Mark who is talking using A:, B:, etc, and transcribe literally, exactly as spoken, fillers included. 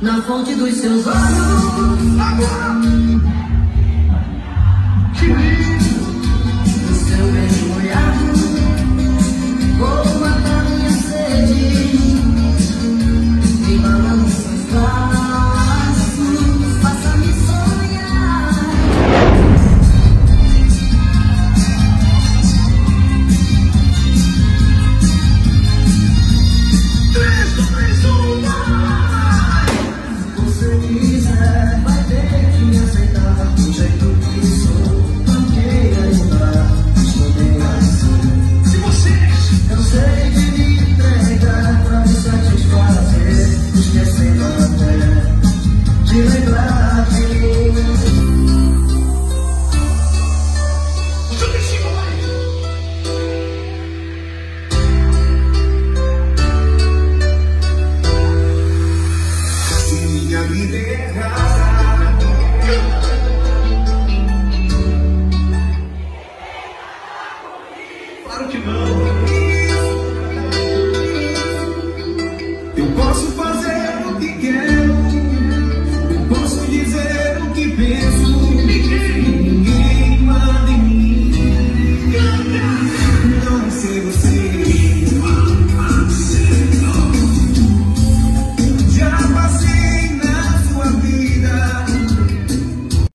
A: na fonte dos seus olhos.
B: Agora! Que lindo!
A: No seu beijo molhado, vou matar minha sede. Embalando seus braços, faça-me sonhar.
B: Três, dois, um, vai!
A: Se você quiser, vai ter que me aceitar do jeito que sou. Não queira mudar, estou bem assim.
B: Se vocês
A: Cansei de me entregar pra me satisfazer, esquecendo até de lembrar de mim.
B: tudo em cima, vai! Se minha vida é errada, claro que não.